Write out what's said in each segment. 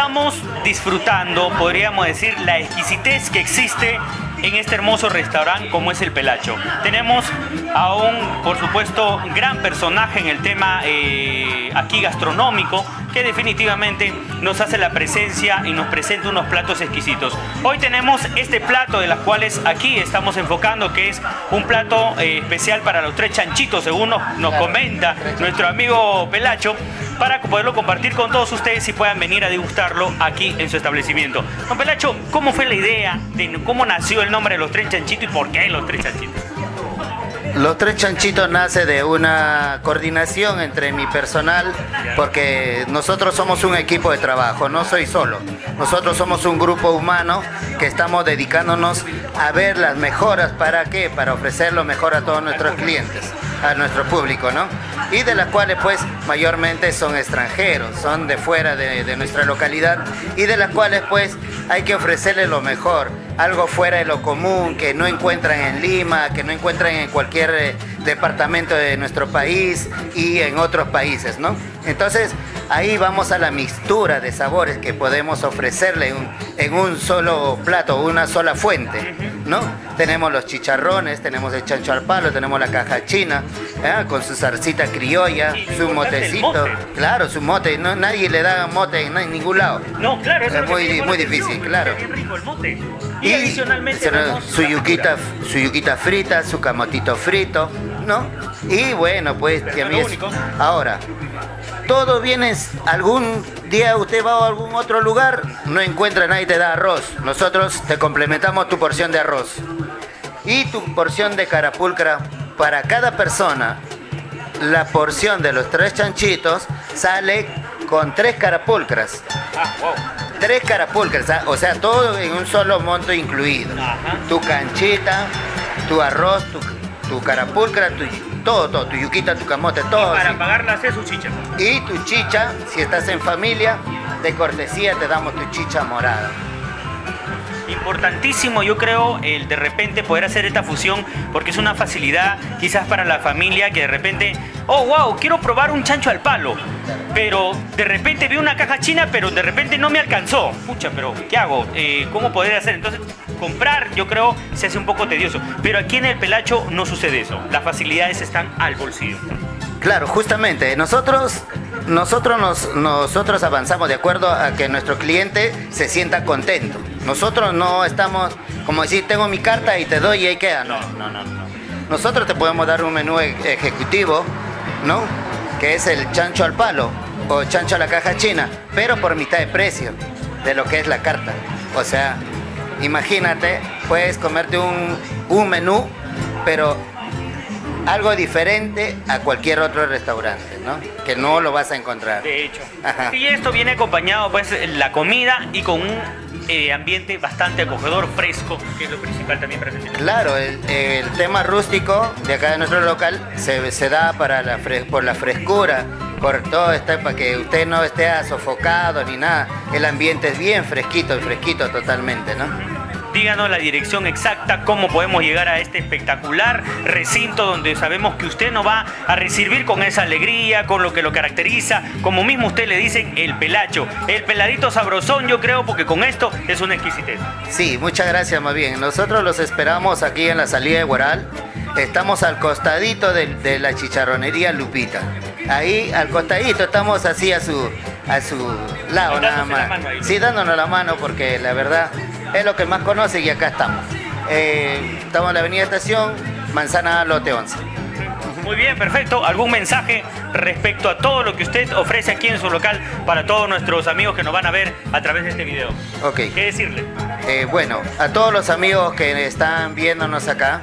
estamos disfrutando, podríamos decir, la exquisitez que existe en este hermoso restaurante como es el Pelacho. Tenemos a un, por supuesto, gran personaje en el tema aquí gastronómico, que definitivamente nos hace la presencia y nos presenta unos platos exquisitos. Hoy tenemos este plato de los cuales aquí estamos enfocando, que es un plato especial para los 3 chanchitos, según nos comenta nuestro amigo Pelacho, para poderlo compartir con todos ustedes y puedan venir a degustarlo aquí en su establecimiento. Don Pelacho, ¿cómo fue la idea de cómo nació el nombre de los 3 chanchitos y por qué los 3 chanchitos? Los 3 chanchitos nace de una coordinación entre mi personal, porque nosotros somos un equipo de trabajo, no soy solo. Nosotros somos un grupo humano que estamos dedicándonos a ver las mejoras. ¿Para qué? Para ofrecer lo mejor a todos nuestros clientes, a nuestro público, ¿no? Y de las cuales pues mayormente son extranjeros, son de fuera de nuestra localidad, y de las cuales pues hay que ofrecerles lo mejor, algo fuera de lo común, que no encuentran en Lima, que no encuentran en cualquier departamento de nuestro país y en otros países, ¿no? Entonces ahí vamos a la mixtura de sabores que podemos ofrecerle en un solo plato, una sola fuente, ¿no? Tenemos los chicharrones, tenemos el chancho al palo, tenemos la caja china, con su zarcita criolla, su motecito, claro, su mote, no, nadie le da mote en ningún lado. No, claro, eso es muy difícil, claro. Es rico el mote. Y adicionalmente su yuquita frita, su camotito frito, ¿no? Y bueno, pues ahora, todo viene, algún día usted va a algún otro lugar, no encuentra, nadie te da arroz. Nosotros te complementamos tu porción de arroz y tu porción de carapulcra. Para cada persona, la porción de los 3 chanchitos sale con 3 carapulcras. Ah, wow. 3 carapulcras, o sea, todo en un solo monto incluido. Ajá. Tu canchita, tu arroz, tu carapulcra, todo, tu yuquita, tu camote, todo. Y para pagarla hace su chicha. Y tu chicha, si estás en familia, de cortesía te damos tu chicha morada. Importantísimo, yo creo, el de repente poder hacer esta fusión, porque es una facilidad quizás para la familia que de repente, oh wow, quiero probar un chancho al palo, pero de repente vi una caja china, pero de repente no me alcanzó. Pucha, pero ¿qué hago? ¿Cómo poder hacer? Entonces, comprar, yo creo, se hace un poco tedioso, pero aquí en el Pelacho no sucede eso, las facilidades están al bolsillo. Claro, justamente, nosotros avanzamos de acuerdo a que nuestro cliente se sienta contento. Nosotros no estamos como decir, tengo mi carta y te doy y ahí queda. No. Nosotros te podemos dar un menú ejecutivo, ¿no? Que es el chancho al palo o chancho a la caja china, pero por mitad de precio de lo que es la carta. O sea, imagínate, puedes comerte un menú, pero algo diferente a cualquier otro restaurante, ¿no? Que no lo vas a encontrar. De hecho. Ajá. Y esto viene acompañado, pues, la comida y con un ambiente bastante acogedor, fresco, que es lo principal también para sentir. Claro, el tema rústico de acá de nuestro local se da por la frescura, por todo esto, para que usted no esté sofocado ni nada. El ambiente es bien fresquito totalmente, ¿no? Díganos la dirección exacta, cómo podemos llegar a este espectacular recinto donde sabemos que usted nos va a recibir con esa alegría, con lo que lo caracteriza, como mismo usted le dicen, el Pelacho, el peladito sabrosón, yo creo, porque con esto es una exquisitez. Sí, muchas gracias, más bien. Nosotros los esperamos aquí en la salida de Huaral. Estamos al costadito de la chicharronería Lupita. Ahí al costadito, estamos así a su lado nada más. Sí, dándonos la mano porque la verdad es lo que más conoce y acá estamos. Estamos en la avenida Estación, Manzana Lote 11. Muy bien, perfecto. ¿Algún mensaje respecto a todo lo que usted ofrece aquí en su local para todos nuestros amigos que nos van a ver a través de este video? Ok. ¿Qué decirle? Bueno, a todos los amigos que están viéndonos acá,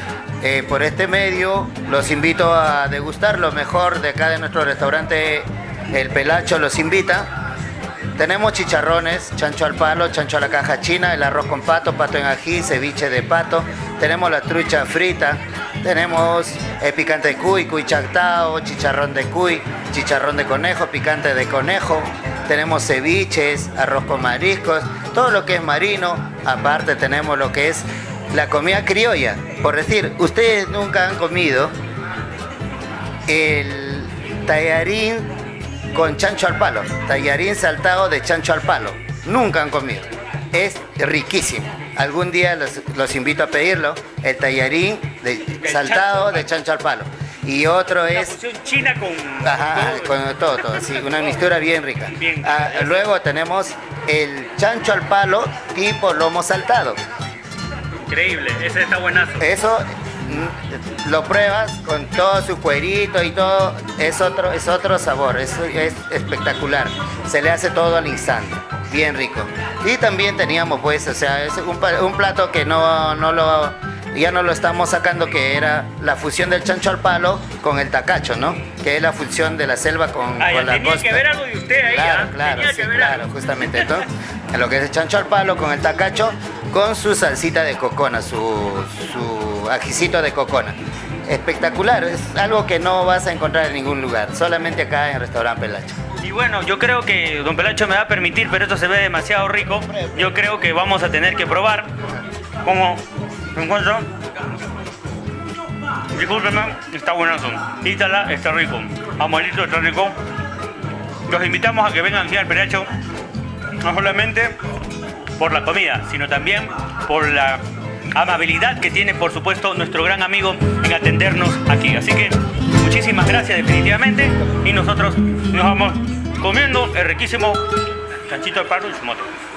por este medio, los invito a degustar lo mejor de acá de nuestro restaurante El Pelacho los invita. Tenemos chicharrones, chancho al palo, chancho a la caja china, el arroz con pato, pato en ají, ceviche de pato. Tenemos la trucha frita, tenemos picante de cuy, cuy chactao, chicharrón de cuy, chicharrón de conejo, picante de conejo. Tenemos ceviches, arroz con mariscos, todo lo que es marino. Aparte tenemos lo que es la comida criolla. Por decir, ustedes nunca han comido el tallarín con chancho al palo. Tallarín saltado de chancho al palo. Nunca han comido. Es riquísimo. Algún día los invito a pedirlo. El tallarín saltado de chancho al palo. Y otro es... La fusión china con... Ajá, con todo, sí, una mixtura bien rica. Luego tenemos el chancho al palo tipo lomo saltado. Increíble, ese está buenazo. Eso lo pruebas con todo su cuerito y todo, es otro sabor, es espectacular. Se le hace todo al instante, bien rico. Y también teníamos pues, o sea, es un plato que ya no lo estamos sacando, que era la fusión del chancho al palo con el tacacho, ¿no? Que es la fusión de la selva con la costa. Tenía que ver algo de usted ahí, claro, justamente. Entonces, lo que es el chancho al palo con el tacacho, con su salsita de cocona, su ajicito de cocona. Espectacular, es algo que no vas a encontrar en ningún lugar, solamente acá en el restaurante Pelacho. Y bueno, yo creo que don Pelacho me va a permitir, pero esto se ve demasiado rico. Yo creo que vamos a tener que probar. Como me encuentro, discúlpeme, está buenazo. Ítala está rico, Amuelito está rico. Los invitamos a que vengan aquí al Pelacho, no solamente por la comida, sino también por la amabilidad que tiene, por supuesto, nuestro gran amigo en atendernos aquí. Así que muchísimas gracias definitivamente, y nosotros nos vamos comiendo el riquísimo chanchito de palo y su moto.